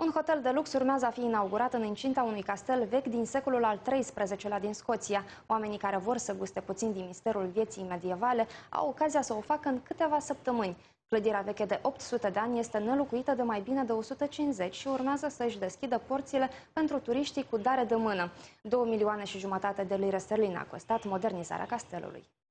Un hotel de lux urmează a fi inaugurat în incinta unui castel vechi din secolul al XIII-lea din Scoția. Oamenii care vor să guste puțin din misterul vieții medievale au ocazia să o facă în câteva săptămâni. Clădirea veche de 800 de ani este nelocuită de mai bine de 150 și urmează să își deschidă porțile pentru turiștii cu dare de mână. 2,5 milioane de lire sterline a costat modernizarea castelului.